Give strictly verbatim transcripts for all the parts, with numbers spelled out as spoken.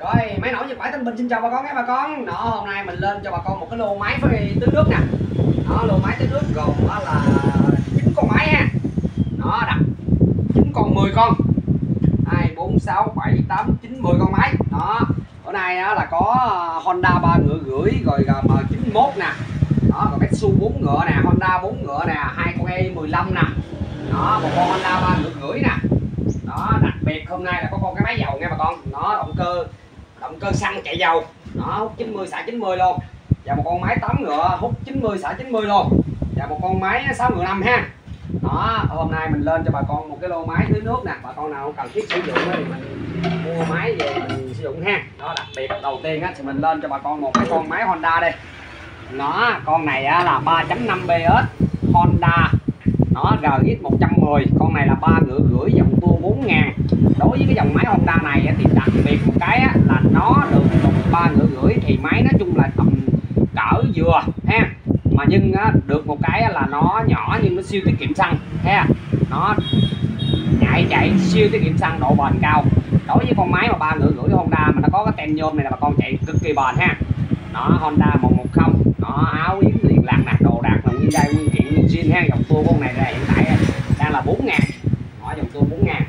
Rồi, máy nổ Nhật Bản Thanh Bình xin chào bà con nhé bà con. Đó, hôm nay mình lên cho bà con một cái lô máy với tưới nước nè. Đó, lô máy tưới nước gồm đó là chín con máy ha. Đó, đặt chín con mười con. hai bốn sáu bảy tám chín mười con máy. Đó. Bữa nay đó là có Honda ba ngựa rưỡi rồi M chín mốt nè. Đó, rồi Metsu bốn ngựa nè, Honda bốn ngựa nè, hai con E mười lăm nè. Đó, một con Honda ba ngựa rưỡi nè. Đó, đặc biệt hôm nay là có con cái máy dầu nha bà con. Nó động cơ động cơ xăng chạy dầu. Nó hút chín mươi xả chín mươi luôn. Và một con máy tám ngựa hút chín mươi xả chín mươi luôn. Và một con máy sáu ngựa năm ha. Đó, hôm nay mình lên cho bà con một cái lô máy tưới nước nè. Bà con nào cần thiết sử dụng thì mình mua máy về mình sử dụng ha. Đó, đặc biệt đầu tiên á thì mình lên cho bà con một cái con máy Honda đây. Nó con này á là ba chấm năm B S Honda. Nó R X một trăm mười, con này là ba ngựa rưỡi dòng tua bốn ngàn. Đối với cái dòng máy Honda này thì đặc biệt một cái là nó được một ba ngựa rưỡi thì máy nói chung là tầm cỡ vừa ha. Mà nhưng được một cái là nó nhỏ nhưng nó siêu tiết kiệm xăng ha. Nó nhạy chạy siêu tiết kiệm xăng, độ bền cao. Đối với con máy mà ba ngựa rưỡi Honda mà nó có cái tem nhôm này là bà con chạy cực kỳ bền ha. Nó Honda một một không, nó áo yếm liền lạc nè, đồ đạc là nguyên đai nguyên kiện nguyên zin ha. Dòng tua con này là hiện tại đang là bốn ngàn. Nó dòng tua bốn ngàn.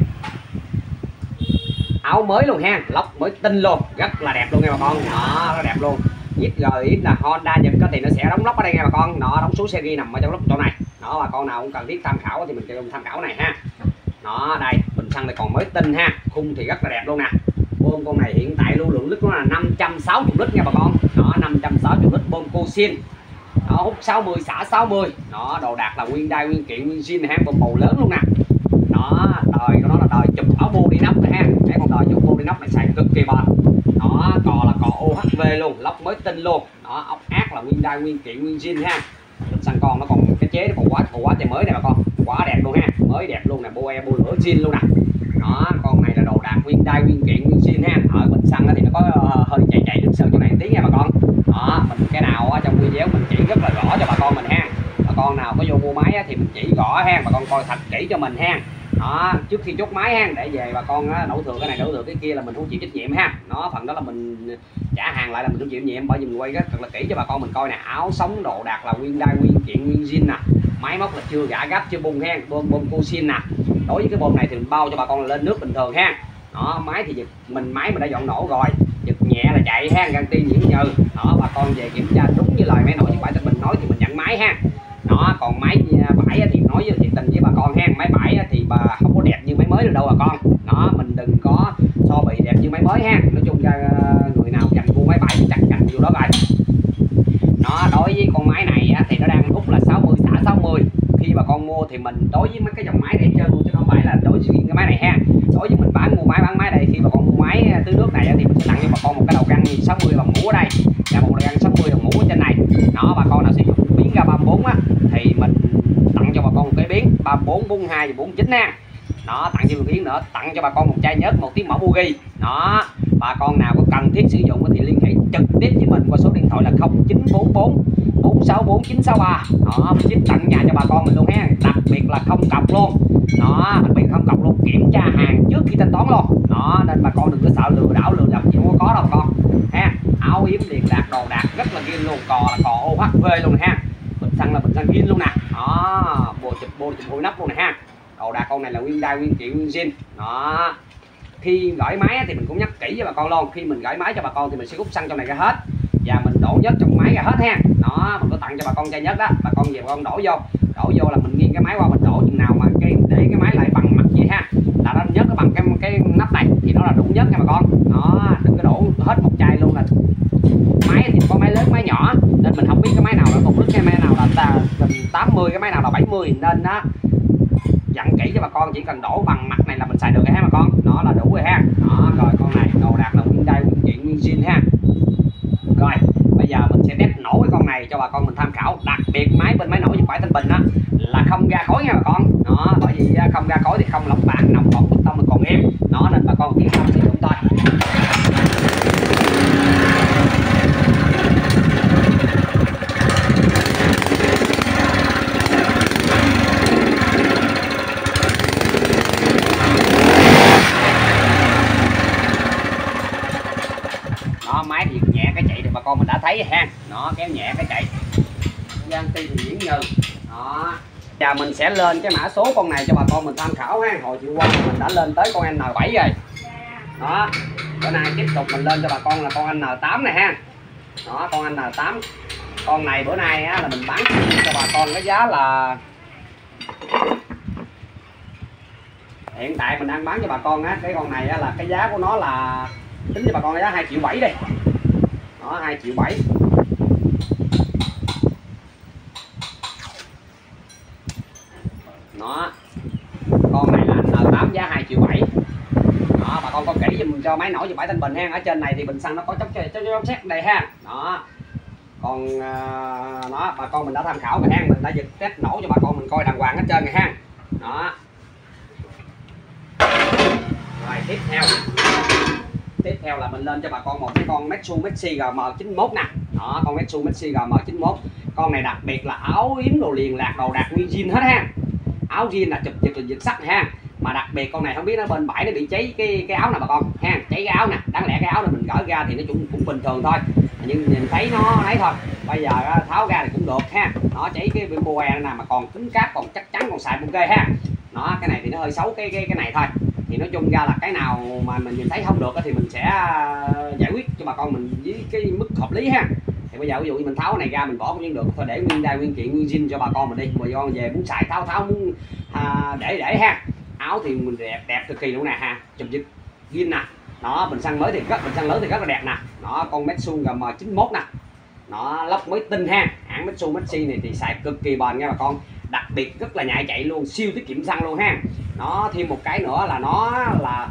Áo mới luôn ha, lốc mới tinh luôn, rất là đẹp luôn nha bà con. Đó, nó đẹp luôn. ích giê ích là Honda Nhật thì nó sẽ đóng lốc ở đây nha bà con. Nó đóng số series nằm ở trong lốc chỗ này. Đó, bà con nào cũng cần thiết tham khảo thì mình cho tham khảo này ha. Đó, đây bình xăng này còn mới tinh ha, khung thì rất là đẹp luôn nè. Bơm con này hiện tại lưu lượng lít nó là năm trăm sáu mươi lít nha bà con. Đó, năm trăm sáu mươi lít bơm Cosin. Nó hút sáu mươi xả sáu mươi. Nó đồ đạc là nguyên đai nguyên kiện nguyên zin ha, bơm bầu lớn luôn nè. Đó, đời của nó là đời chụp áo bô đi nóc này ha. Để con đời chụp bô đi nóc này xài cực kỳ bền. Đó, cò là cò O H V luôn, lốc mới tinh luôn. Đó, ốc ác là nguyên đai nguyên kiện nguyên zin ha. Xăng con nó còn cái chế nó còn quá còn quá trời mới này bà con, quá đẹp luôn ha, mới đẹp luôn nè, bô e bô lửa zin luôn nè. Đó, con này là đồ đạc nguyên đai nguyên kiện nguyên zin ha. Ở bình xăng thì nó có uh, hơi chạy chạy nước sơn chỗ này một tí nha bà con. Đó, mình cái nào uh, trong video mình chỉ rất là rõ cho bà con mình ha. Bà con nào có vô mua máy thì mình chỉ rõ ha, bà con coi thật kỹ cho mình ha. Đó, trước khi chốt máy ha, để về bà con uh, đổ thừa cái này đổ thừa cái kia là mình không chịu trách nhiệm ha. Nó phần đó là mình trả hàng lại là mình không chịu trách nhiệm, bởi vì mình quay rất thật là kỹ cho bà con mình coi nè. Áo sống đồ đạc là nguyên đai nguyên kiện nguyên zin nè, máy móc là chưa gã gáp chưa bung ha, bơm bơm Cosin nè. Đối với cái bơm này thì mình bao cho bà con là lên nước bình thường ha. Đó, máy thì giật mình máy mình đã dọn nổ rồi, giật nhẹ là chạy ha, garanti nhiễm nhừ. Đó, bà con về kiểm tra đúng như lời máy nổ Nhật Bản Thanh Bình nói thì mình nhận máy ha. Đó, còn máy bãi thì nói với thiệt tình với bà con ha, máy bãi thì bà không có đẹp như máy mới được đâu bà con. Đó, mình đừng có so bì đẹp như máy mới ha. Nói chung ra người nào dành mua máy bãi thì chắc chắn vô đó rồi. Nó đối với con máy này thì nó đang hút là sáu mươi xả sáu mươi. Khi bà con mua thì mình đối với mấy cái dòng máy để chơi luôn chứ không phải là đối với cái máy này ha. Đối với mình bán mua máy bán máy đây, khi bà con mua máy tưới nước này thì mình sẽ tặng cho bà con một cái đầu găng sáu mươi bằng mũ ở đây và một đầu găng sáu mươi bằng mũ ở trên này. Đó, bà con nào sử dụng biến ra ba mươi bốn á thì mình tặng cho bà con một cái biến ba mươi bốn, bốn mươi hai và bốn mươi chín ha. Đó, tặng thêm một biến nữa, tặng cho bà con một chai nhớt, một tiếng mẫu bugi. Đó, bà con nào có cần thiết sử dụng thì liên hệ trực tiếp với mình qua số điện thoại là không chín bốn bốn bốn sáu bốn chín sáu ba. Đó, mình ship tận nhà cho bà con mình luôn ha. Đặc biệt là không cọc luôn. Đó, đặc biệt không cọc luôn, kiểm tra hàng trước khi thanh toán luôn. Đó, nên bà con đừng có sợ lừa đảo lừa đập gì không có đâu bà con ha. Áo yếm liền đạt đồ đạc rất là ghiên luôn, cò là cò O H V luôn ha. Bình xăng là bình xăng ghiên luôn nè. Đó, bồ chụp bô chụp bôi nắp luôn nè ha. Đồ đạc con này là nguyên đai nguyên kiện nguyên zin. Đó, khi gửi máy thì mình cũng nhắc kỹ với bà con luôn, khi mình gửi máy cho bà con thì mình sẽ hút xăng trong này ra hết và mình đổ nhớt trong máy ra hết ha. Đó, mình có tặng cho bà con chai nhớt đó, bà con về bà con đổ vô đổ vô là mình nghiêng cái máy qua mình đổ chừng nào mà cái để cái máy lại bằng mặt vậy ha, là nó nhớt nó bằng cái cái nắp này thì nó là đủ nhớt nha bà con. Đó, đừng có đổ hết một chai luôn. Là máy thì có máy lớn máy nhỏ nên mình không biết cái máy nào là một lít, cái máy nào là tám mươi, cái máy nào là bảy mươi, nên đó dặn kỹ cho bà con, chỉ cần đổ bằng mặt này là mình xài được rồi ha bà con. Nó là đủ rồi ha. Đó, rồi con này đồ đạc là nguyên đai nguyên kiện nguyên zin ha. Rồi bây giờ mình sẽ test nổ cái con này cho bà con mình tham khảo. Đặc biệt máy bên máy nổ Nhật Bản Thanh Bình á là không ra khói nha bà con. Đó, bởi vì không ra khói thì không lọc bạc nòng bọt bê tông còn êm. Nó nên bà con yên tâm sử dụng thôi. Đó, máy thì nhẹ cái chạy thì bà con mình đã thấy ha. Nó kéo nhẹ cái chạy. Giang Ti thì Nguyễn Như. Đó. Giờ mình sẽ lên cái mã số con này cho bà con mình tham khảo ha. Hồi chiều qua mình đã lên tới con N bảy rồi. Đó. Bữa nay tiếp tục mình lên cho bà con là con N tám này ha. Đó, con N tám. Con này bữa nay á, là mình bán cho bà con cái giá là hiện tại mình đang bán cho bà con á, cái con này á, là cái giá của nó là tính cho bà con cái giá hai triệu bảy đi. Đó, hai triệu bảy. Đó. Con này là N tám giá hai triệu bảy. Đó, bà con có kỹ giùm cho máy nổi cho bãi Thanh Bình ha. Ở trên này thì bình xăng nó có chốc chốc chốc xét đây ha. Đó. Còn uh, nó bà con mình đã tham khảo rồi ha, mình đã giật test nổ cho bà con mình coi đàng hoàng hết trơn rồi ha. Đó. Rồi tiếp theo tiếp theo là mình lên cho bà con một cái con Metsu Maxi G M chín mốt nè. Đó, con Metsu Maxi G M chín mốt. Con này đặc biệt là áo yếm đồ liền lạc đồ đạc nguyên zin hết ha. Áo zin là chụp chụp dịch sắt ha. Mà đặc biệt con này không biết nó bên bãi nó bị cháy cái cái áo nè bà con ha, cháy cái áo nè, đáng lẽ cái áo này mình gỡ ra thì nó cũng cũng bình thường thôi, nhưng nhìn thấy nó ấy thôi. Bây giờ tháo ra thì cũng được ha. Nó cháy cái bên boe nè mà còn cứng cáp, còn chắc chắn, còn xài ok ha. Nó cái này thì nó hơi xấu cái cái cái này thôi. Thì nói chung ra là cái nào mà mình nhìn thấy không được thì mình sẽ giải quyết cho bà con mình với cái mức hợp lý ha. Thì bây giờ ví dụ như mình tháo cái này ra mình bỏ cũng được thôi, để nguyên đai nguyên kiện nguyên zin cho bà con mình đi, bà con về muốn xài tháo tháo muốn à, để để ha. Áo thì mình đẹp đẹp cực kỳ luôn nè ha, chụp dịch zin nè. Nó bình xăng mới thì rất bình xăng lớn thì rất là đẹp nè. Nó con Metsu G M chín mốt nè. Nó lốc mới tinh ha. Hãng Metsu Maxi này thì xài cực kỳ bền nha bà con. Đặc biệt rất là nhạy chạy luôn, siêu tiết kiệm xăng luôn ha. Nó thêm một cái nữa là nó là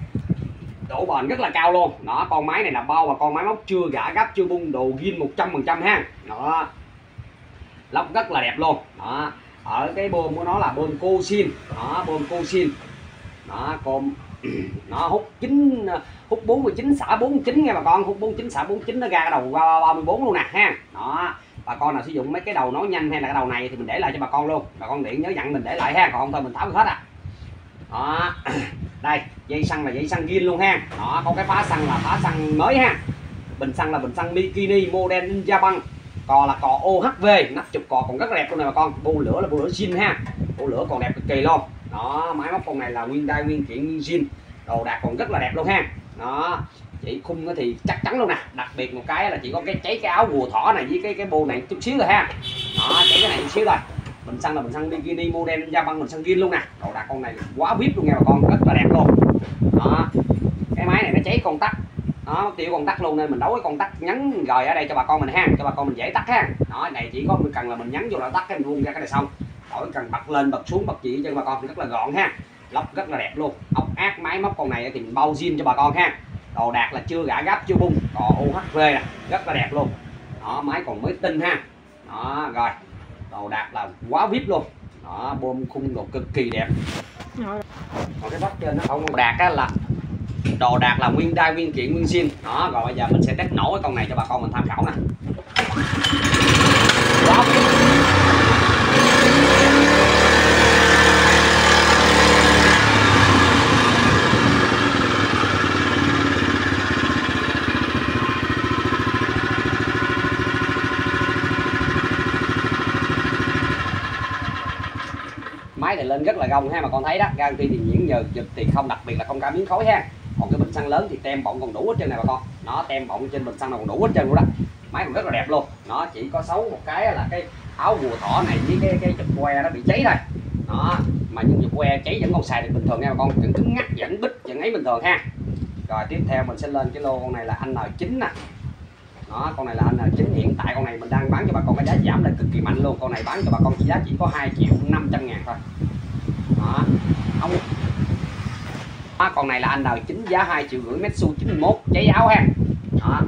độ bền rất là cao luôn. Đó, con máy này là bao và con máy móc chưa gã gấp chưa bung, đồ zin một trăm phần trăm ha. Đó. Lốc rất là đẹp luôn. Đó. Ở cái bơm của nó là bơm Cosin. Đó, bơm Cosin. Đó, con nó hút chín hút bốn mươi chín xả bốn mươi chín nha bà con, hút bốn mươi chín xả bốn mươi chín nó ra cái đầu ba mươi bốn luôn nè ha. Đó, bà con nào sử dụng mấy cái đầu nói nhanh hay là cái đầu này thì mình để lại cho bà con luôn, bà con điện nhớ dặn mình để lại ha, còn không thôi mình tháo hết à. Đó. Đây, dây xăng là dây xăng zin luôn ha. Đó, có cái phá xăng là phá xăng mới ha. Bình xăng là bình xăng Mikini model Ninja băng. Cò là cò ô hát vê, nắp chụp cò còn rất là đẹp luôn nè bà con. Bu lửa là bu lửa zin ha. Bu lửa còn đẹp cực kỳ luôn. Đó, máy móc con này là nguyên đai nguyên kiện nguyên zin, đồ đạc còn rất là đẹp luôn ha. Đó, chỉ khung thì chắc chắn luôn nè. Đặc biệt một cái là chỉ có cái cháy cái áo rùa thỏ này với cái cái bô này chút xíu rồi ha. Đó, cháy cái này chút xíu rồi. Bình xăng là bình xăng Bikini model da băng, bình xăng zin luôn nè. Đồ đạc con này quá vip luôn nha bà con, rất là đẹp luôn. Đó, cái máy này nó cháy con tắc. Đó, tiêu con tắc luôn nên mình đấu cái con tắc nhấn rồi ở đây cho bà con mình ha, cho bà con mình dễ tắt ha. Đó, này chỉ có mình cần là mình nhấn vô là tắt cái mình buông ra cái này xong. Khỏi cần bật lên bật xuống bật gì cho bà con, rất là gọn ha. Lốc rất là đẹp luôn. Ốc ác máy móc con này thì mình bao zin cho bà con ha. Đồ đạc là chưa gã gáp chưa bung, còn u hát vê nè, rất là đẹp luôn. Đó, máy còn mới tinh ha. Đó, rồi. Đồ đạc là quá vip luôn. Đó, bơm khung đồ cực kỳ đẹp. Còn cái bắp trên nó không đồ đạc á là đồ đạc là nguyên đai nguyên kiện nguyên zin. Đó, rồi bây giờ mình sẽ test nổ cái con này cho bà con mình tham khảo nè. Quá vip. Máy này lên rất là gông ha, mà con thấy đó, garanti thì nhuyễn nhờ giật thì không, đặc biệt là không cả miếng khói ha. Còn cái bình xăng lớn thì tem bọng còn đủ hết trơn này bà con. Nó tem bọng trên bình xăng nào còn đủ hết trơn luôn đó. Máy còn rất là đẹp luôn. Nó chỉ có xấu một cái là cái áo rùa thỏ này với cái cái chụp que nó bị cháy thôi. Đó, mà những chụp que cháy vẫn còn xài được bình thường nha bà con, vẫn cứng ngắt, vẫn bít, vẫn ấy bình thường ha. Rồi tiếp theo mình sẽ lên cái lô con này là N chín nè. Đó, con này là N chín, hiện tại con này mình đang bán cho bà con cái giá giảm lên cực kỳ mạnh luôn. Con này bán cho bà con chỉ giá chỉ có hai triệu năm trăm ngàn thôi. Đó, không. Đó, con này là N chín giá hai triệu rưỡi, Metsu chín mốt, cháy áo ha. Đó.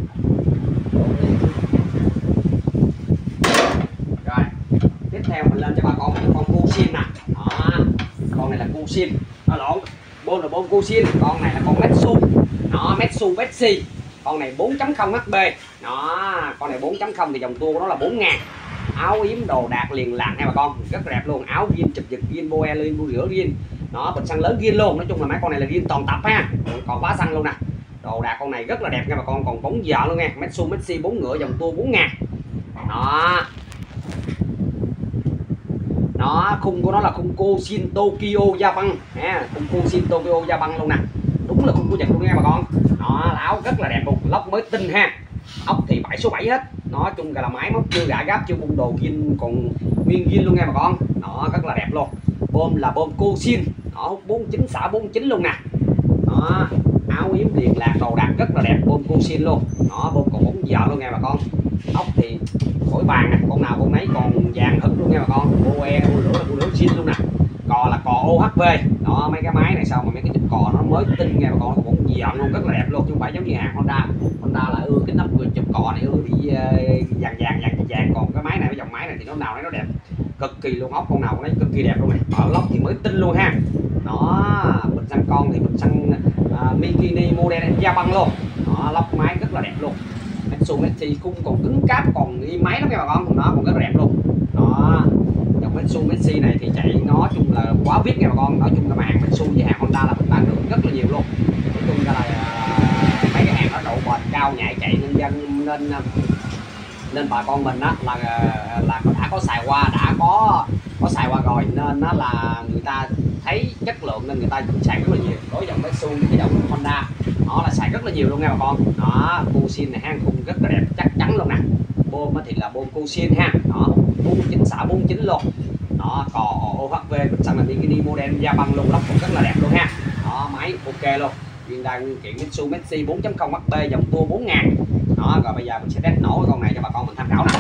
Rồi, tiếp theo mình lên cho bà con một con Cosin nè. Đó, con này là Cosin, nó lộn, bôn là bôn Cosin, con này là con Metsu. Đó, Metsu Pepsi. Con này bốn chấm không hát pê. Đó, con này bốn chấm không thì dòng tua của nó là bốn ngàn. Áo yếm đồ đạc liền lạc nha bà con, rất là đẹp luôn. Áo zin chụp giật zin, boe lên bu rửa zin. Đó, bình xăng lớn zin luôn. Nói chung là mấy con này là zin toàn tập ha. Còn phá xăng luôn nè. đồ đạc con này rất là đẹp nha bà con, còn bóng dợ luôn nha, Mitsubishi bốn ngựa dòng tua bốn ngàn. Đó, nó khung của nó là khung Koshin Tokyo Japan ha, khung Koshin Tokyo Japan luôn nè, đúng là khung của Nhật luôn nha bà con. Nó áo rất là đẹp luôn, lốc mới tinh ha, ốc thì bảy số bảy hết, nói chung là máy móc chưa gã gáp chưa bung đồ zin còn nguyên zin luôn nha bà con. Nó rất là đẹp luôn, bơm là bơm Koshin, nó hút bốn chín xả bốn chín luôn nè. Đó, áo yếm liền lạc đồ đạc rất là đẹp, bơm Koshin luôn. Nó bơm còn bóng dợ luôn nha bà con. Ốc thì mỗi bàn nè, con nào con nấy còn vàng hức luôn nha bà con. Bô e bô lửa là bô lửa zin luôn nè, cò là cò ô hát vê. Đó, mấy cái máy này sao mà mấy cái chụp cò nó mới tinh nha bà con, còn bóng dợ luôn, rất là đẹp luôn, chứ không phải giống như hàng Honda. Honda là ưa cái nắp chụp cò này ưa bị uh, vàng vàng vàng vàng, còn cái máy này, cái dòng máy này thì nó nào đấy nó đẹp cực kỳ luôn, ốc con nào con ấy cực kỳ đẹp luôn này. Ở lốc thì mới tinh luôn ha. Đó, bình xăng con thì bình xăng uh, Mikini model Japan luôn. Đó, lốc máy rất là đẹp luôn. Mitsubishi khung còn cứng cáp còn y máy lắm nha bà con, nó còn rất là đẹp luôn. Đó, dòng Mitsubishi này thì chạy nói chung là quá vip nha bà con, nói chung là mà hàng Mitsubishi với hàng Honda là mình bán được rất là nhiều luôn. Nói chung là uh, mấy cái hàng nó độ bền cao nhạy chạy nhân dân nên nên bà con mình á là là đã có xài qua, đã có có xài qua rồi nên nó là người ta thấy chất lượng nên người ta xài rất là nhiều. Đối dòng Mitsubishi với cái dòng Honda nó là xài rất là nhiều luôn nha bà con. Đó, Koshin này ha, khung rất là đẹp chắc chắn luôn nè, bơm thì là bơm Koshin ha. Đó, bốn chín xả bốn chín luôn. Đó, cò ô hát vê bình xăng là Mikini model Japan luôn, lốc cũng rất là đẹp luôn ha. Đó, máy ok luôn, Hyundai nguyên kiện Mitsubishi bốn chấm không hát pê dòng tua bốn ngàn. Đó, rồi bây giờ mình sẽ test nổ cái con này cho bà con mình tham khảo nè.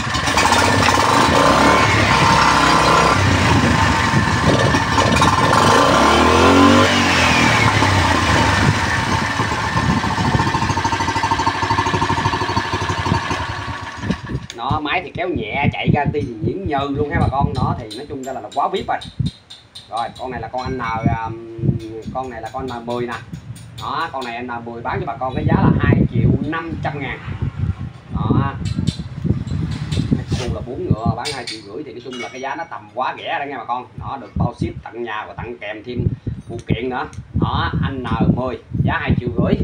Nó máy thì kéo nhẹ, chạy ra ti nhuyễn nhừ luôn ha bà con. Nó thì nói chung ra là, là quá vip rồi. Rồi con này là con N con này là con N mười nè. Đó, con này N mười bán cho bà con cái giá là hai triệu năm trăm ngàn. Đó, Mitsubishi là bốn ngựa bán hai triệu rưỡi thì nói chung là cái giá nó tầm quá rẻ đó nha bà con. Nó được bao ship tận nhà và tặng kèm thêm phụ kiện nữa. Đó, N mười giá hai triệu rưỡi.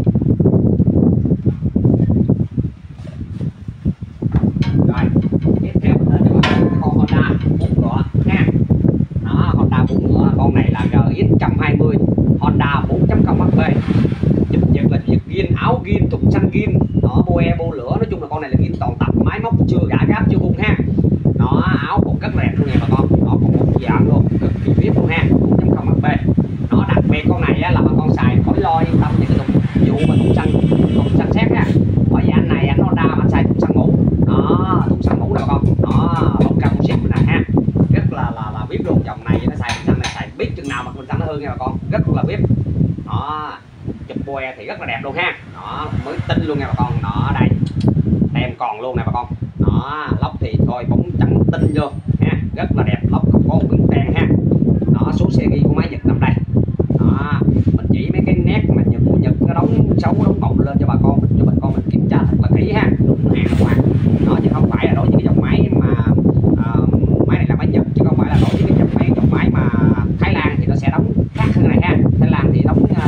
Rồi, tiếp theo mình lên cho bà con cái con Honda bốn ngựa ha. Đó, Honda bốn ngựa, con này là R X một hai mươi Honda bốn chấm không hát pê. Chụp giật là giật ghiên, áo ghiên, trục xanh ghiên. Đó, bô e bô lửa, nói chung là con này là ghiên toàn tập, máy móc chưa gã gáp chưa bung ha. Nó áo cũng rất đẹp luôn nha bà con. Nó còn một dạng luôn, cực kỳ vip luôn ha, bốn chấm không hát pê. Nó đặc biệt con này á, là bà con xài khỏi lo, yên tâm về cái dụng vụ mà thùng xăng thùng xăng xét ha. Bởi vì anh này anh Honda mà anh xài thùng xăng mũ. Đó, thùng xăng mũ nè bà con. Đó, bóng cao ship này ha, rất là là là vip luôn. Dòng này nó xài thùng xăng này xài biết chừng nào mà thùng xăng nó hư nha bà con, rất là vip. Đó, chụp boe thì rất là đẹp luôn ha. Đó, mới tinh luôn nha bà con. Đó, đây tem còn luôn nè bà con. Đó, lốc thì thôi bóng trắng tinh vô ha, rất là đẹp, lốc không có một ten ha. Đó, số series của máy Nhật nằm đây. Đó, mình chỉ mấy cái nét mà Nhật của Nhật nó đóng xấu đóng bọng lên cho bà con mình, cho bà con mình kiểm tra thật là kỹ ha, đúng hàng hoàng. Đó, chứ không phải là đối với cái dòng máy mà uh, máy này là máy Nhật, chứ không phải là đối với cái dòng máy dòng máy mà Thái Lan thì nó sẽ đóng khác hơn này ha. Thái Lan thì đóng uh,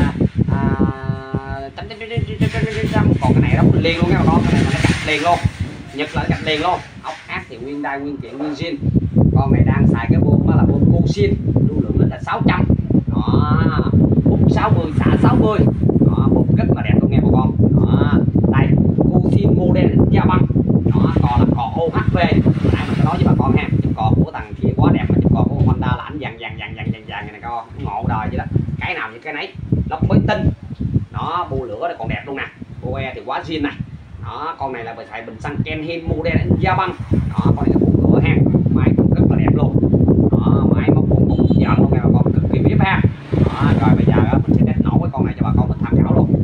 uh, còn cái này đóng liền luôn nha bà con, cái này là nó cạch liền luôn. Nhật là nó cạch liền luôn. Ốc ác thì Hyundai nguyên kiện nguyên zin. Con này đang xài cái bơm đó là bơm Koshin, lưu lượng nó là sáu trăm. Đó, bút sáu mươi xả sáu mươi. Đó, bút rất là đẹp luôn nha bà con. Đó, đây Koshin model Japan. Đó, còn là cò ô hát vê. Nãy mình có nói với bà con ha, chụp cò của thằng kia quá đẹp, mà chụp cò của Honda là ảnh vàng vàng vàng vàng vàng vàng này con, ngộ đời vậy đó. Cái nào như cái nấy, lốc mới tinh. Đó, bô lửa này còn đẹp luôn nè, bô e thì quá zin này. Đó, con này là phải xài bình xăng Kenhin model Japan. Đó, con này là bô lửa ha, máy cũng rất là đẹp luôn. Đó, máy móc cũng một dọn luôn nha bà con, cực kỳ vip ha. Đó, rồi bây giờ mình sẽ test nổ cái con này cho bà con mình tham khảo luôn.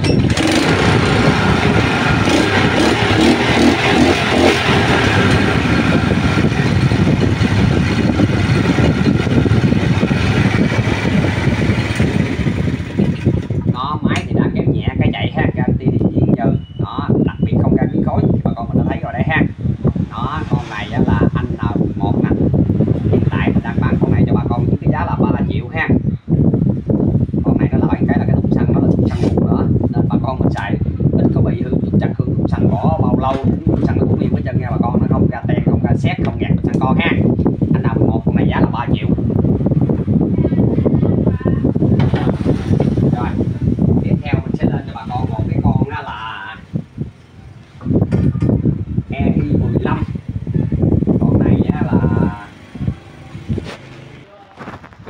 Nó máy thì đã kéo nhẹ cái chạy ha, garanti thì diễn giờ. Đó, đặc biệt không ra miếng khói, bà con mình đã thấy rồi đấy ha. Đó, con này là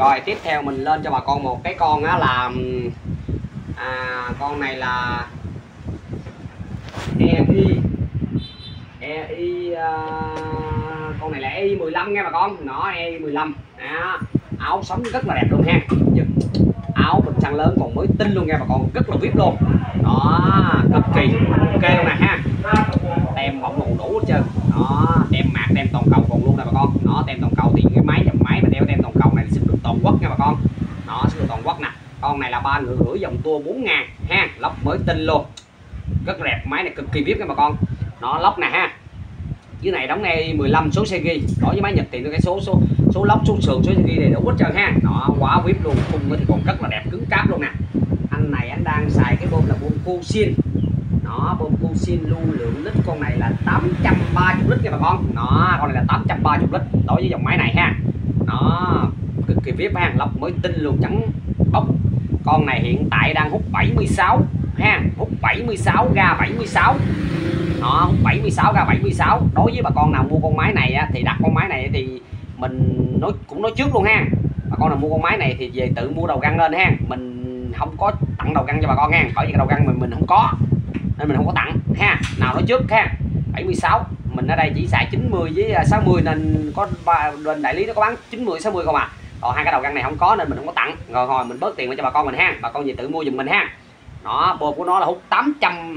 Rồi tiếp theo mình lên cho bà con một cái con á là à, con này là e i e i uh, con này là e i mười lăm nha bà con. Nó e i mười lăm đó. Áo sống rất là đẹp luôn ha, áo bình xăng lớn còn mới tinh luôn nha bà con, rất là vip luôn đó, cực kỳ ok luôn nè ha. Tem bọng còn đủ hết trơn đó, tem mạc tem toàn cầu còn luôn nè bà con. Nó tem toàn cầu thì cái máy dòng máy mà đeo tem toàn cầu này xuất được toàn quốc nha bà con. Nó xuất được toàn quốc nè. Con này là ba ngựa rưỡi dòng tua bốn ngàn ha, lốc mới tinh luôn, rất là đẹp. Máy này cực kỳ vip nha bà con. Nó lốc nè ha, dưới này đóng e i mười lăm số xe ghi. Đối với máy Nhật thì cái số số số lốc số sườn số xe ghi đầy đủ hết trơn ha. Nó quá vip luôn, khung thì còn rất là đẹp cứng cáp luôn nè. Anh này anh đang xài cái bơm là bơm Kusin. Nó bơm Kusin lưu lượng lít con này là tám trăm ba mươi lít nha bà con. Nó con này là tám trăm ba mươi lít đối với dòng máy này ha. Nó cực kỳ vip ha, lọc mới tinh luôn, trắng bóc. Con này hiện tại đang hút bảy mươi sáu ha, hút bảy mươi sáu ga bảy mươi sáu. Nó hút bảy mươi sáu ra bảy mươi sáu. Đối với bà con nào mua con máy này á, thì đặt con máy này thì mình nói cũng nói trước luôn ha, bà con nào mua con máy này thì về tự mua đầu găng lên ha, mình không có tặng đầu găng cho bà con ha, bởi vì cái đầu găng mình mình không có nên mình không có tặng ha. Nào nói trước ha, bảy mươi sáu mình ở đây chỉ xài chín mươi với sáu mươi nên có bên đại lý nó có bán chín mươi sáu mươi không à. Còn hai cái đầu găng này không có nên mình không có tặng, rồi hồi mình bớt tiền cho bà con mình ha, bà con về tự mua giùm mình ha. Đó, bơm của nó là hút tám trăm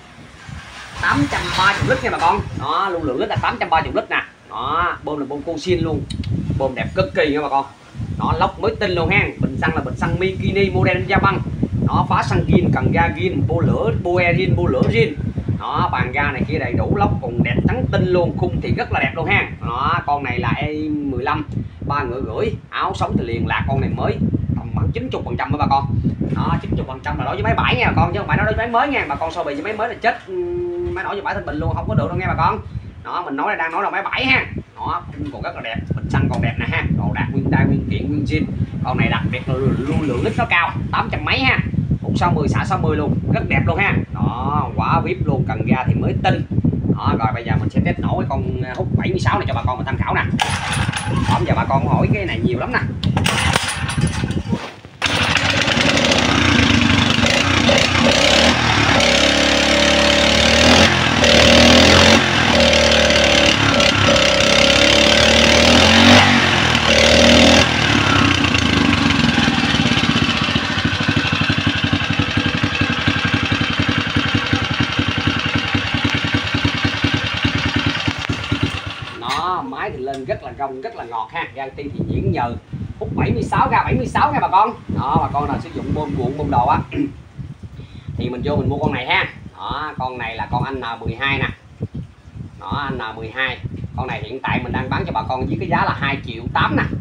tám trăm ba mươi lít nha bà con. Đó, lưu lượng lít là tám trăm ba mươi lít nè. Đó, bơm là bơm Kusin luôn, bơm đẹp cực kỳ nha bà con. Nó lốc mới tinh luôn ha. Bình xăng là bình xăng Mikini model Japan. Nó phá xăng zin, cần ga zin, bô lửa, bô e zin, bô lửa zin. Nó bàn ga này kia đầy đủ, lốc còn đẹp trắng tinh luôn, khung thì rất là đẹp luôn ha. Đó, con này là e i mười lăm, ba ngựa rưỡi, áo sống thì liền lạc. Con này mới tầm khoảng chín mươi phần trăm với bà con. Đó, chín mươi phần trăm là đối với máy bãi nha bà con, chứ không phải nói đối với máy mới nha bà con. So bì với máy mới là chết máy nổi cho bãi Thanh Bình luôn, không có được đâu nghe bà con. Đó, mình nói là đang nói là máy bãi ha. Đó, còn rất là đẹp, bình xăng còn đẹp nè ha, đồ đạc nguyên đai nguyên kiện nguyên zin. Con này đặc biệt là lưu lượng lít nó cao, tám trăm mấy ha, hút sáu mươi xả sáu mươi luôn, rất đẹp luôn ha. Đó, quả vip luôn, cần ga thì mới tinh. Đó, rồi bây giờ mình sẽ test nổ cái con hút bảy mươi sáu này cho bà con mình tham khảo nè. Đó, giờ bà con hỏi cái này nhiều lắm nè. Máy thì lên rất là gông, rất là ngọt ha. Ga ti thì nhuyễn nhừ, hút bảy mươi sáu ga bảy mươi sáu nha bà con. Đó, bà con nào sử dụng bơm cuộn bơm đồ á thì mình vô mình mua con này ha. Đó, con này là con anh N mười hai nè. Đó, anh N mười hai. Con này hiện tại mình đang bán cho bà con với cái giá là hai triệu tám nè.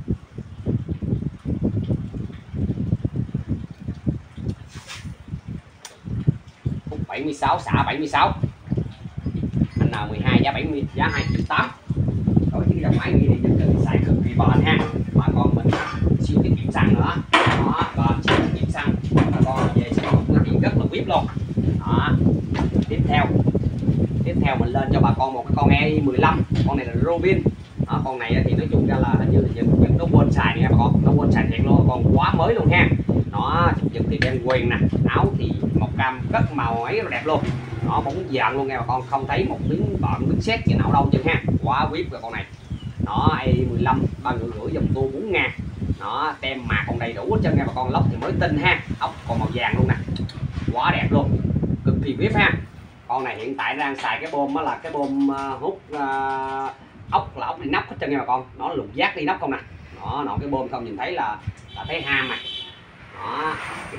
Hút bảy mươi sáu, xả bảy mươi sáu. Anh N mười hai giá bảy mươi, giá hai triệu tám. Đối với dòng máy này thì cần xài cực kỳ bền ha. Bà con mình siêu tiết kiệm xăng nữa. Đó, còn siêu tiết kiệm xăng, bà con về sử dụng thì rất là vip luôn. Đó, tiếp theo tiếp theo mình lên cho bà con một cái con e i mười lăm. Con này là Robin. Đó, con này thì nói chung ra là hình như là những những nó quên xài nha bà con, nó quên xài thiệt luôn, còn quá mới luôn ha. Nó chụp thì đen quyền nè, áo thì màu cam rất màu ấy rất đẹp luôn. Nó bóng vàng luôn nha bà con, không thấy một miếng bợn miếng sét gì nào đâu chứ ha, quá vip rồi con này. Nó e i mười lăm, ba ngựa rưỡi dòng tua bốn ngàn. Nó tem mạc còn đầy đủ hết trơn nha bà con, lốc thì mới tinh ha, ốc còn màu vàng luôn nè, quá đẹp luôn, cực kỳ vip ha. Con này hiện tại đang xài cái bơm đó là cái bơm uh, hút uh, ốc là ốc đi nắp hết trơn nha bà con, nó lục giác đi nắp không nè. Đó, nó cái bơm không nhìn thấy là là thấy ham mà. Đó,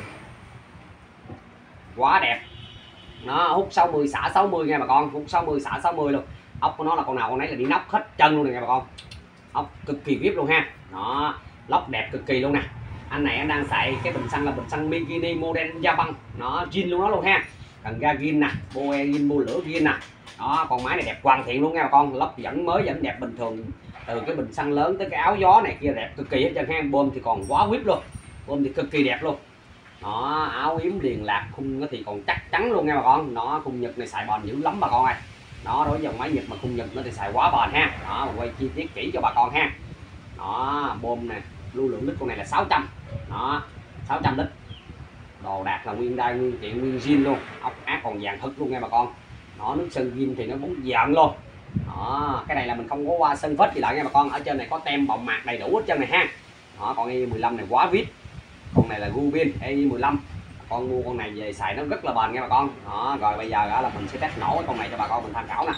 quá đẹp. Nó hút sáu mươi xả sáu mươi nha bà con, hút sáu mươi xả sáu mươi luôn. Ốc của nó là con nào con nấy là đi nóc hết chân luôn nè nha bà con, ốc cực kỳ vip luôn ha. Nó lốc đẹp cực kỳ luôn nè. Anh này anh đang xài cái bình xăng là bình xăng Mikini model Japan. Nó zin luôn đó luôn ha, cần ga zin nè, bô e zin, bô lửa zin nè. Đó, con máy này đẹp hoàn thiện luôn nha bà con, lốc vẫn mới vẫn đẹp bình thường, từ cái bình xăng lớn tới cái áo gió này kia đẹp cực kỳ hết trơn ha. Bơm thì còn quá vip luôn, bơm thì cực kỳ đẹp luôn. Đó, áo yếm liền lạc, khung thì còn chắc chắn luôn nha bà con. Nó khung Nhật này xài bền dữ lắm bà con ơi. Đó, đối với dòng máy Nhật mà khung Nhật nó thì xài quá bền ha. Đó, quay chi tiết kỹ cho bà con ha. Đó, bơm nè, lưu lượng lít con này là sáu trăm, đó sáu trăm lít, đồ đạc là nguyên đai nguyên kiện nguyên zin luôn, ốc ác còn vàng thực luôn nha bà con. Đó, nước sơn zin thì nó cũng vàng luôn. Đó, cái này là mình không có qua sơn phết gì lại nha bà con. Ở trên này có tem bọng mạc đầy đủ hết trơn này ha. Đó, con E mười lăm này quá vip, con này là Rubin E mười lăm, con mua con này về xài nó rất là bền nha bà con. Đó, rồi bây giờ đó là mình sẽ test nổ cái con này cho bà con mình tham khảo nè.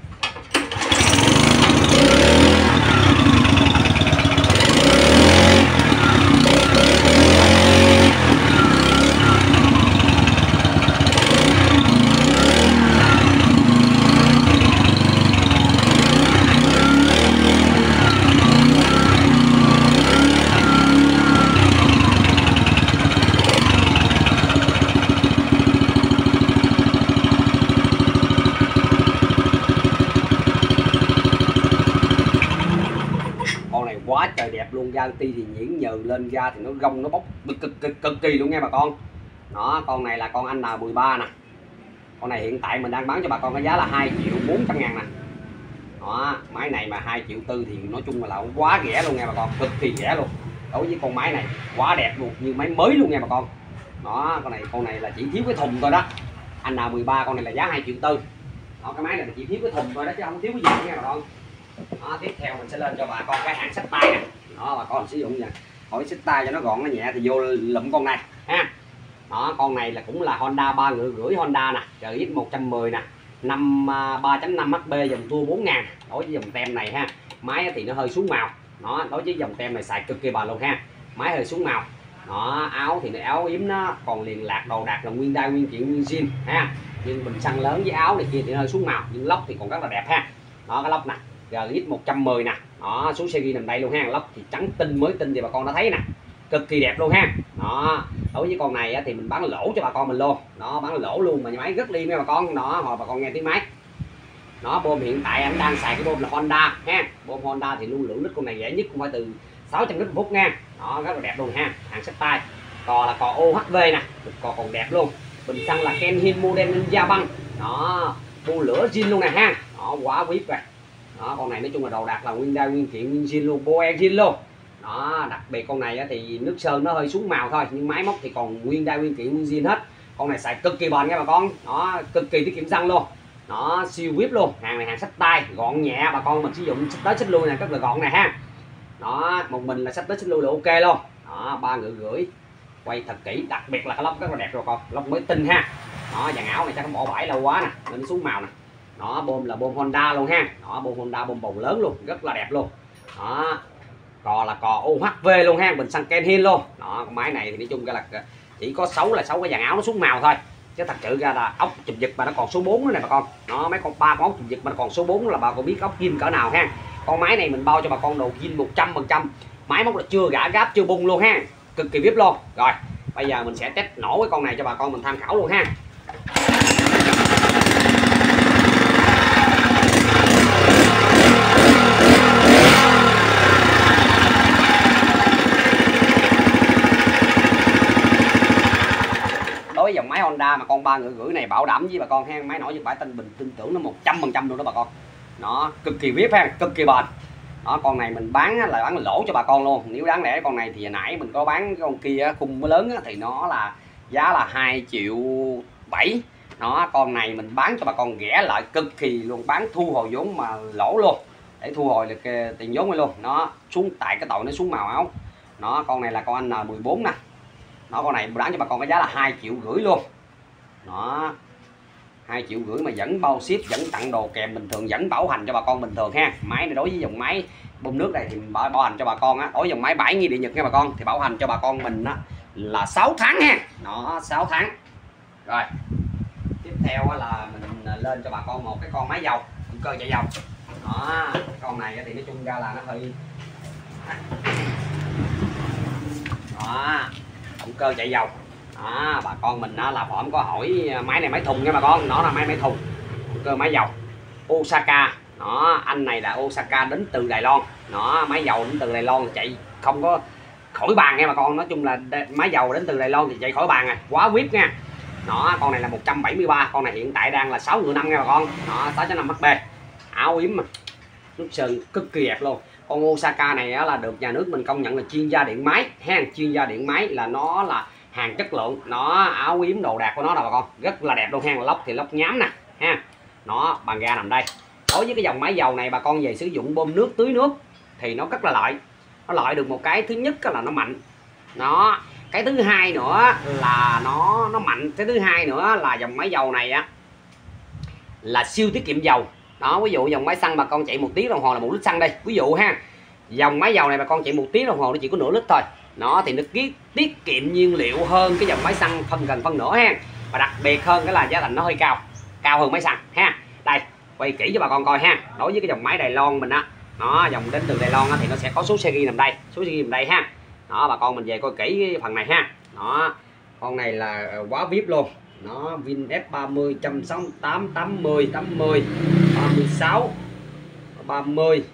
Quá trời đẹp luôn, da ti thì nhuyễn nhừ, lên da thì nó gông nó bốc cực cực cực, cực kỳ luôn nha bà con. Đó, con này là con anh N mười ba nè. Con này hiện tại mình đang bán cho bà con cái giá là hai triệu bốn trăm ngàn nè. Đó, máy này mà hai triệu tư thì nói chung là quá rẻ luôn nha bà con, cực kỳ rẻ luôn. Đối với con máy này quá đẹp luôn, như máy mới luôn nha bà con. Đó, con này con này là chỉ thiếu cái thùng thôi đó. Anh N mười ba con này là giá hai triệu tư. Đó, cái máy này là chỉ thiếu cái thùng thôi đó chứ không thiếu cái gì nha bà con. Đó, tiếp theo mình sẽ lên cho bà con cái hãng xách tay nè. Đó, bà con sử dụng nha, hỏi xách tay cho nó gọn nó nhẹ thì vô lụm con này ha. Đó, con này là cũng là Honda ba ngựa rưỡi Honda nè, R X một trăm mười nè, năm ba chấm năm H P dòng tua bốn ngàn. Đối với dòng tem này ha, máy thì nó hơi xuống màu. Đó, đối với dòng tem này xài cực kỳ bền luôn ha, máy hơi xuống màu. Đó, áo thì nó áo yếm nó còn liền lạc, đồ đạc là nguyên đai nguyên kiện nguyên zin ha. Nhưng bình xăng lớn với áo này kia thì hơi xuống màu, nhưng lốc thì còn rất là đẹp ha. Đó, cái lốc nè R X một trăm mười nè. Đó, số series nằm đây luôn ha, lốc thì trắng tinh mới tinh thì bà con đã thấy nè, cực kỳ đẹp luôn ha. Đó, đối với con này thì mình bán lỗ cho bà con mình luôn. Đó, bán lỗ luôn mà máy rất liêm nha bà con. Đó, hồi bà con nghe tiếng máy. Đó, bơm hiện tại anh đang xài cái bơm là Honda ha. Bơm Honda thì lưu lượng lít con này rẻ nhất cũng phải từ sáu trăm lít một phút nha. Đó, rất là đẹp luôn ha, hàng xách tay. Cò là cò O H V nè, cò còn đẹp luôn. Bình xăng là Kenhin model Ninja băng. Đó, bu lửa zin luôn nè ha. Đó, quá vip rồi. Đó, con này nói chung là đồ đạc là nguyên đai nguyên kiện nguyên zin luôn, boe zin luôn. Đó, đặc biệt con này thì nước sơn nó hơi xuống màu thôi, nhưng máy móc thì còn nguyên đai nguyên kiện nguyên zin hết. Con này xài cực kỳ bền nha bà con. Đó, cực kỳ tiết kiệm xăng luôn. Đó, siêu vip luôn. Hàng này hàng xách tay, gọn nhẹ bà con mình sử dụng xách tới xách lui này rất là gọn này ha. Đó, một mình là xách tới xách lui là ok luôn. Đó, ba ngựa rưỡi. Quay thật kỹ, đặc biệt là cái lốc rất là đẹp rồi con, lốc mới tinh ha. Đó, dàn áo này chắc nó bỏ bãi lâu quá nè nên nó xuống màu nè. Đó, bơm là bơm Honda luôn ha. Đó, bơm Honda bơm bầu lớn luôn, rất là đẹp luôn. Đó, cò là cò O H V luôn ha, bình xăng Kenhin luôn. Đó, con máy này thì nói chung ra là chỉ có xấu là xấu cái dàn áo nó xuống màu thôi, chứ thật sự ra là ốc chụp giật mà nó còn số bốn nữa này bà con. Đó, mấy con ba con ốc chụp giật mà nó còn số bốn là bà con biết ốc zin cỡ nào ha. Con máy này mình bao cho bà con đồ zin một trăm phần trăm, máy móc là chưa gã gáp chưa bung luôn ha, cực kỳ vip luôn. Rồi bây giờ mình sẽ test nổ cái con này cho bà con mình tham khảo luôn ha. Đối với dòng máy Honda mà con ba ngựa rưỡi này bảo đảm với bà con ha, máy nổi với bãi tinh bình tin tưởng nó một trăm phần trăm luôn đó bà con. Nó cực kỳ vip ha, cực kỳ bền. Đó, con này mình bán là bán lỗ cho bà con luôn. Nếu đáng lẽ con này thì hồi nãy mình có bán cái con kia khung mới lớn thì nó là giá là hai triệu bảy. Nó con này mình bán cho bà con rẻ lại cực kỳ luôn, bán thu hồi vốn mà lỗ luôn, để thu hồi được tiền vốn luôn. Nó xuống tại cái tội nó xuống màu áo. Nó con này là con anh N mười bốn nè. Nó con này bán cho bà con cái giá là hai triệu rưỡi luôn. Đó, hai triệu rưỡi mà vẫn bao ship, vẫn tặng đồ kèm bình thường, vẫn bảo hành cho bà con bình thường ha. Máy này đối với dòng máy bơm nước này thì mình bảo, bảo hành cho bà con á, đối với dòng máy bãi nghi địa nhật nha bà con, thì bảo hành cho bà con mình á là sáu tháng ha. Nó sáu tháng. Rồi tiếp theo là mình lên cho bà con một cái con máy dầu, động cơ chạy dầu. Đó, con này thì nói chung ra là nó hơi đó, động cơ chạy dầu. Đó, bà con mình đó là phỏm có hỏi máy này máy thùng nha bà con, nó là máy máy thùng, động cơ máy dầu Osaka. Đó, anh này là Osaka đến từ Đài Loan. Nó máy dầu đến từ Đài Loan chạy không có khỏi bàn nha bà con. Nói chung là máy dầu đến từ Đài Loan thì chạy khỏi bàn à, quá vip nha. Đó, con này là một trăm bảy mươi ba, con này hiện tại đang là sáu ngựa năm nha bà con. Đó, sáu chấm năm H P, áo yếm mà nước sơn cực kỳ đẹp luôn. Con Osaka này á, là được nhà nước mình công nhận là chuyên gia điện máy ha, chuyên gia điện máy là nó là hàng chất lượng, nó áo yếm đồ đạc của nó là bà con rất là đẹp luôn ha. Lốc thì lốc nhám nè ha, nó bàn ga nằm đây. Đối với cái dòng máy dầu này bà con về sử dụng bơm nước tưới nước thì nó rất là lợi. Nó lợi được một cái, thứ nhất là nó mạnh, nó cái thứ hai nữa là nó nó mạnh cái thứ hai nữa là dòng máy dầu này á là siêu tiết kiệm dầu. Đó, ví dụ dòng máy xăng bà con chạy một tiếng đồng hồ là một lít xăng đây, ví dụ ha, dòng máy dầu này bà con chạy một tiếng đồng hồ nó chỉ có nửa lít thôi. Nó thì nó tiết tiết kiệm nhiên liệu hơn cái dòng máy xăng phân gần phân nửa ha. Và đặc biệt hơn cái là giá thành nó hơi cao, cao hơn máy xăng ha. Đây quay kỹ cho bà con coi ha. Đối với cái dòng máy Đài Loan mình á, nó dòng đến từ Đài Loan á, thì nó sẽ có số series nằm đây, số series nằm đây ha. Đó, bà con mình về coi kỹ cái phần này ha. Đó, con này là quá vip luôn. Nó Vin F ba mươi, một sáu tám, tám mươi, tám mươi, ba mươi sáu, ba mươi,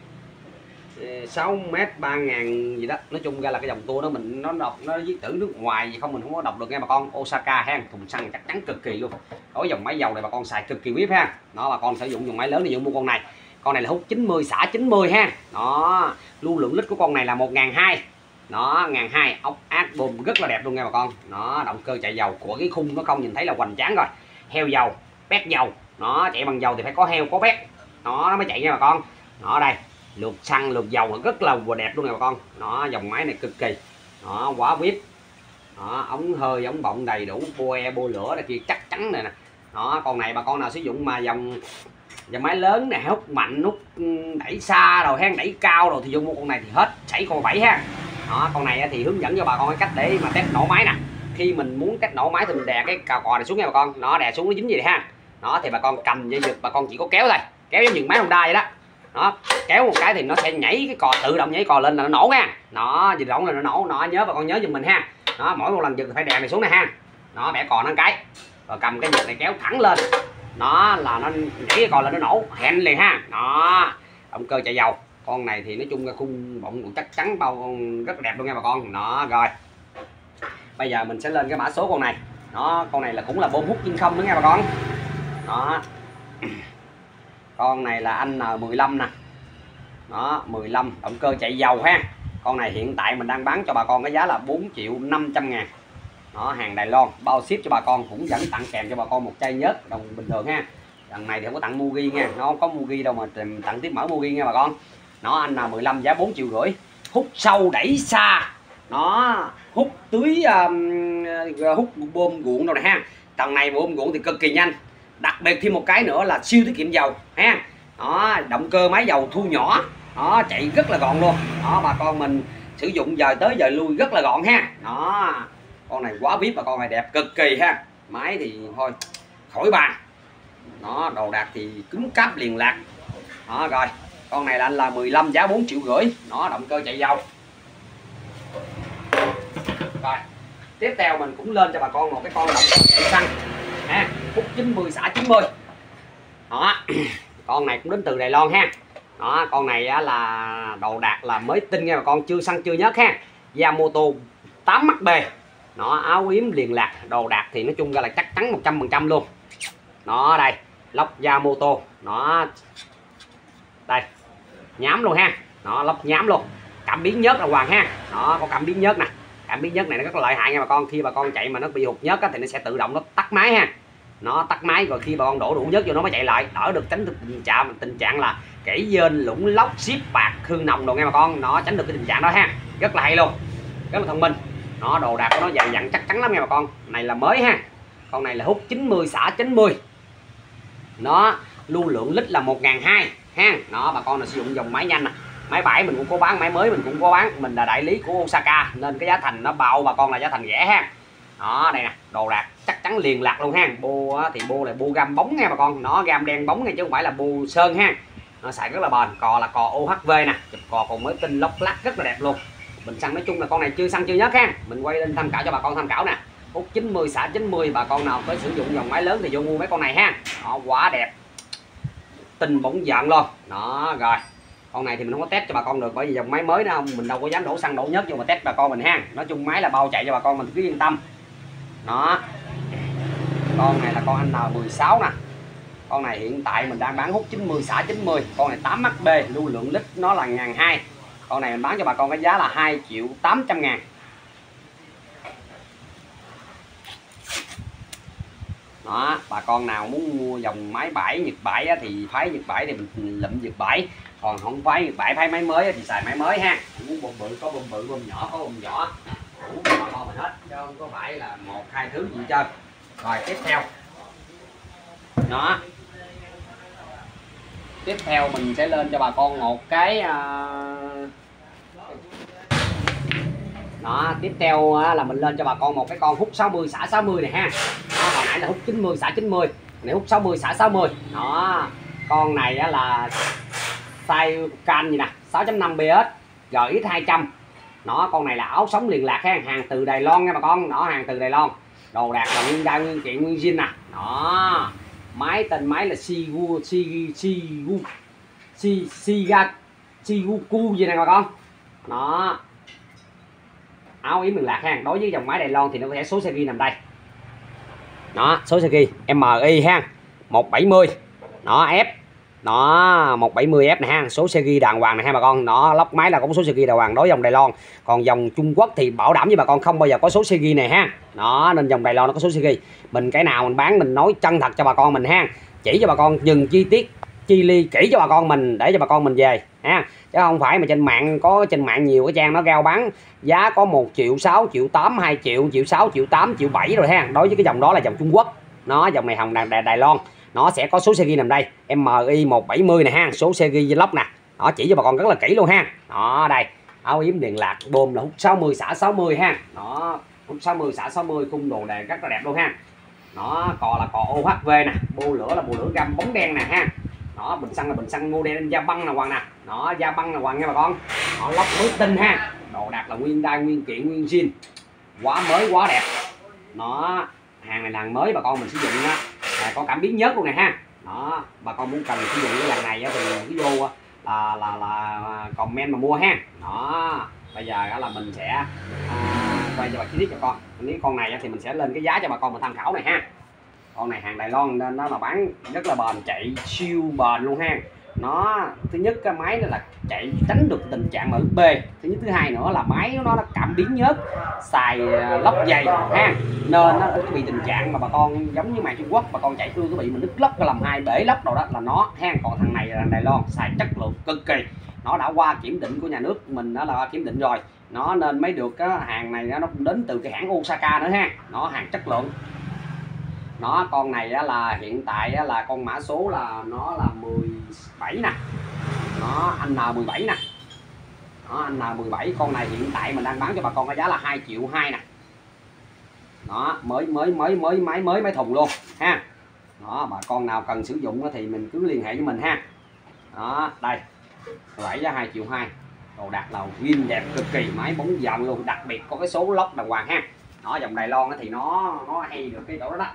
sáu mét, ba ngàn gì đó. Nói chung ra là cái dòng tua đó mình nó đọc nó viết chữ nước ngoài gì không mình không có đọc được nghe bà con. Osaka ha, thùng xăng chắc chắn cực kỳ luôn. Đối dòng máy dầu này bà con xài cực kỳ vip ha. Đó, bà con sử dụng dòng máy lớn thì dùng mua con này. Con này là hút chín mươi xả chín mươi ha. Đó, lưu lượng lít của con này là một nghìn hai trăm. Nó một nghìn hai trăm, ốc ác bùm rất là đẹp luôn nha bà con. Nó động cơ chạy dầu của cái khung nó không nhìn thấy là hoành tráng rồi. Heo dầu, bét dầu. Nó chạy bằng dầu thì phải có heo có bét. Nó nó mới chạy nha bà con. Nó đây, lượt xăng lượt dầu rất là đẹp luôn nè bà con. Nó dòng máy này cực kỳ. Nó quá vip. Đó, ống hơi ống bọng đầy đủ, boe bô lửa đây kia chắc chắn này nè. Đó, con này bà con nào sử dụng mà dòng dòng máy lớn này hút mạnh, hút đẩy xa rồi hang đẩy cao rồi thì dùng mua con này thì hết chảy con bảy ha. Đó, con này thì hướng dẫn cho bà con cái cách để mà test nổ máy nè. Khi mình muốn test nổ máy thì mình đè cái cào cò này xuống nha bà con. Nó đè xuống nó dính gì ha. Đó thì bà con cầm dây giật, bà con chỉ có kéo thôi, kéo giống như máy Honda vậy đó. Đó, kéo một cái thì nó sẽ nhảy cái cò, tự động nhảy cò lên là nó nổ nha. Nó gì động là nó nổ. Nó nhớ bà con nhớ giùm mình ha. Đó, mỗi một lần giật phải đè này xuống này ha. Nó bẻ cò nó cái. Rồi cầm cái giật này kéo thẳng lên. Nó là nó nhảy cái cò lên nó nổ hẹn liền ha. Đó, động cơ chạy dầu. Con này thì nói chung là khung bọng cũng chắc chắn bao rất là đẹp luôn nha bà con. Đó rồi. Bây giờ mình sẽ lên cái mã số con này. Đó, con này là cũng là bơm hút trên không nữa nha bà con. Đó. Con này là anh N mười lăm nè. Đó, mười lăm động cơ chạy dầu ha. Con này hiện tại mình đang bán cho bà con cái giá là bốn triệu năm trăm ngàn. Đó, hàng Đài Loan, bao ship cho bà con, cũng vẫn tặng kèm cho bà con một chai nhớt đồng bình thường ha. Lần này thì không có tặng Mugi nha, nó không có Mugi đâu mà tặng tiếp mẫu Mugi nha bà con. Nó anh N mười lăm giá bốn triệu rưỡi. Hút sâu đẩy xa. Nó hút tưới um, hút bơm ruộng đâu này ha. Tầng này bơm ruộng thì cực kỳ nhanh. Đặc biệt thêm một cái nữa là siêu tiết kiệm dầu ha. Đó, động cơ máy dầu thu nhỏ. Đó, chạy rất là gọn luôn. Đó, bà con mình sử dụng giờ tới giờ lui rất là gọn ha. Đó, con này quá vip, bà con này đẹp cực kỳ ha. Máy thì thôi khỏi bàn. Đó, đồ đạc thì cứng cáp liền lạc. Đó rồi, con này là anh là mười lăm giá bốn triệu rưỡi. Nó động cơ chạy dầu. Rồi, tiếp theo mình cũng lên cho bà con một cái con động cơ chạy xăng ha, hút chín mươi xả chín mươi. Đó, con này cũng đến từ Đài Loan ha. Đó, con này á, là đồ đạc là mới tinh nha bà con, chưa xăng chưa nhớt ha. Yamamoto tám mắt bề. Nó áo yếm liền lạc, đồ đạc thì nói chung ra là chắc chắn một trăm phần trăm luôn. Nó đây, lốc Yamamoto. Nó đây, nhám luôn ha. Nó lốc nhám luôn. Cảm biến nhớt là hoàng ha. Nó có cảm biến nhớt nè. Cảm biến nhớt này nó rất là lợi hại nha bà con. Khi bà con chạy mà nó bị hụt nhớt á, thì nó sẽ tự động nó tắt máy ha. Nó tắt máy rồi khi bà con đổ đủ nhớt vô nó mới chạy lại, đỡ được tránh được tình trạng tình trạng là kể dên lũng lóc ship bạc hương nồng đồ nghe bà con. Nó tránh được cái tình trạng đó ha. Rất là hay luôn, rất là thông minh. Nó đồ đạc của nó dày dặn chắc chắn lắm nha bà con. Này là mới ha. Con này là hút chín mươi xả chín mươi. Nó lưu lượng lít là một nghìn hai trăm ha. Nó bà con là sử dụng dòng máy nhanh nè. Máy bãi mình cũng có bán, máy mới mình cũng có bán. Mình là đại lý của Osaka nên cái giá thành nó bao bà con là giá thành rẻ ha. Đó, đây nè, đồ đạc chắc chắn liền lạc luôn ha. Bô thì bô là bô gam bóng nha bà con. Nó gam đen bóng nha chứ không phải là bô sơn ha. Nó xài rất là bền. Cò là cò ô hát vê nè, chụp cò còn mới tinh lóc lắc rất là đẹp luôn. Mình xăng nói chung là con này chưa xăng chưa nhớt ha. Mình quay lên tham khảo cho bà con tham khảo nè. Hút chín mươi xả chín mươi, bà con nào có sử dụng dòng máy lớn thì vô mua mấy con này ha. Nó quá đẹp, tinh bóng giận luôn. Đó rồi, con này thì mình không có test cho bà con được bởi vì dòng máy mới đó không, mình đâu có dám đổ xăng đổ nhớt vô mà test bà con mình ha. Nói chung máy là bao chạy cho bà con mình cứ yên tâm. Đó, con này là con anh N mười sáu nè. Con này hiện tại mình đang bán hút chín mươi xả chín mươi. Con này tám mắt bê, lưu lượng lít nó là một nghìn hai trăm. Con này mình bán cho bà con cái giá là hai triệu tám trăm ngàn. Đó, bà con nào muốn mua dòng máy bãi Nhật bãi á, thì phái Nhật bãi thì mình lụm Nhật bãi, còn không phái Nhật bãi phái máy mới á, thì xài máy mới ha. Muốn bơm bự có bơm bự, bơm nhỏ có bơm nhỏ, đủ bà con mình hết chứ không có phải là một hai thứ gì trơn. Rồi tiếp theo đó, tiếp theo mình sẽ lên cho bà con một cái uh... đó, tiếp theo là mình lên cho bà con một cái con hút sáu mươi xả sáu mươi này ha. Đó, hồi nãy là hút chín mươi xả chín mươi, này hút sáu mươi xả sáu mươi. Đó, con này á là size can gì nè, sáu chấm năm pê ét, giê ích hai trăm. Đó, con này là áo sống liền lạc ha, hàng từ Đài Loan nha bà con. Đó, hàng từ Đài Loan, đồ đạc là nguyên đai nguyên kiện nguyên zin nè. Đó, máy tên máy là Shigu Shigu Shigu Shiga Shiguku gì nè bà con. Đó, áo yếm liền lạc ha. Đối với dòng máy Đài Loan thì nó có thể số series nằm đây. Đó, số series em i ha, một bảy mươi. Đó, F. Đó, một bảy mươi F này ha, số series đàng hoàng này ha bà con. Đó, lốc máy là có số series đàng hoàng đối với dòng Đài Loan. Còn dòng Trung Quốc thì bảo đảm với bà con không bao giờ có số series này ha. Đó, nên dòng Đài Loan nó có số series. Mình cái nào mình bán mình nói chân thật cho bà con mình ha. Chỉ cho bà con dừng chi tiết chi ly kỹ cho bà con mình để cho bà con mình về ha, chứ không phải mà trên mạng có trên mạng nhiều cái trang nó rao bán giá có một triệu sáu, triệu tám, hai triệu, triệu sáu, triệu tám, triệu bảy rồi ha. Đối với cái dòng đó là dòng Trung Quốc. Nó dòng này hồng Đài, Đài Loan nó sẽ có số series nằm đây, em i một bảy mươi này ha, số series vlog nè. Đó, chỉ cho bà con rất là kỹ luôn ha. Đó, đây áo yếm liền lạc, bơm là hút sáu mươi xả sáu mươi ha. Đó, hút sáu mươi xả sáu mươi, khung đồ đèn rất là đẹp luôn ha. Đó, cò là cò ô hát vê nè, bô lửa là bô lửa găm bóng đen nè ha. Đó, bình xăng là bình xăng model da băng là hoàng nè. Đó, da băng là hoàng nha bà con. Đó, lóc mới tinh ha, đồ đạc là nguyên đai nguyên kiện nguyên zin, quá mới quá đẹp. Nó hàng này là hàng mới bà con mình sử dụng á, à, có cảm biến nhớt luôn nè ha. Đó, bà con muốn cần sử dụng cái lần này thì cái vô là là là comment mà mua ha. Đó, bây giờ là mình sẽ à, quay cho bà chi tiết cho con. Nếu con này thì mình sẽ lên cái giá cho bà con mình tham khảo này ha. Con này hàng Đài Loan nên nó là bán rất là bền, chạy siêu bền luôn ha. Nó thứ nhất cái máy nó là chạy tránh được tình trạng mà ức bê. Thứ nhất, thứ hai nữa là máy nó nó cảm biến nhớt, xài lốc dày ha, nên nó ít bị tình trạng mà bà con giống như màn Trung Quốc bà con chạy cưa có bị mình đứt lốc cái làm hai bể lốc đâu đó là nó ha. Còn thằng này là Đài Loan xài chất lượng cực kỳ, nó đã qua kiểm định của nhà nước mình, nó là kiểm định rồi. Nó nên mới được cái hàng này nó cũng đến từ cái hãng Osaka nữa ha. Nó hàng chất lượng. Nó con này á, là hiện tại á, là con mã số là nó là mười bảy nè. Nó anh N mười bảy nè. Đó, anh N mười bảy, con này hiện tại mình đang bán cho bà con cái giá là hai triệu hai nè. Đó, mới mới mới mới máy mới máy thùng luôn ha. Đó, bà con nào cần sử dụng thì mình cứ liên hệ với mình ha. Đó, đây. Bảy giá hai triệu hai. Đồ đạc là zin đẹp cực kỳ, máy bóng giòn luôn, đặc biệt có cái số lốc đàng hoàng ha. Đó, dòng Đài Loan thì nó nó hay được cái chỗ đó đó.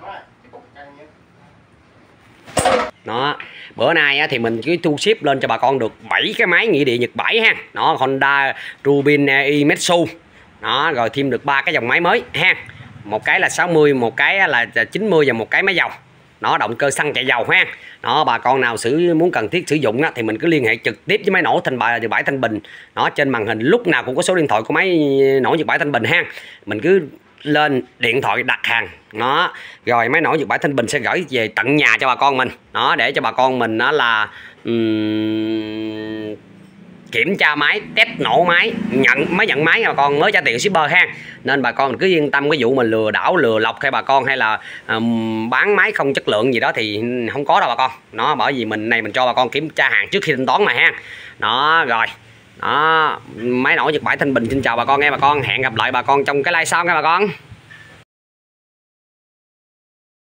Đó, bữa nay thì mình cứ thu ship lên cho bà con được bảy cái máy nghĩa địa Nhật bãi ha. Nó Honda Rubin e Metsu. Đó, rồi thêm được ba cái dòng máy mới ha. Một cái là sáu mươi, một cái là chín mươi và một cái máy dầu. Nó động cơ xăng chạy dầu ha. Đó, bà con nào sử muốn cần thiết sử dụng đó, thì mình cứ liên hệ trực tiếp với máy nổ Thanh Nhật Bãi Thanh Bình. Nó trên màn hình lúc nào cũng có số điện thoại của máy nổ Nhật Bãi Thanh Bình ha. Mình cứ lên điện thoại đặt hàng nó, rồi máy nổ Nhật Bãi Thanh Bình sẽ gửi về tận nhà cho bà con mình. Đó, để cho bà con mình đó là um, kiểm tra máy, test nổ máy, nhận mới nhận máy bà con mới trả tiền shipper ha. Nên bà con cứ yên tâm cái vụ mình lừa đảo lừa lọc hay bà con hay là um, bán máy không chất lượng gì đó thì không có đâu bà con. Nó bởi vì mình này mình cho bà con kiểm tra hàng trước khi thanh toán mà ha. Đó, rồi đó, máy nổ Nhật Bãi Thanh Bình xin chào bà con nghe bà con, hẹn gặp lại bà con trong cái like sau nha bà con.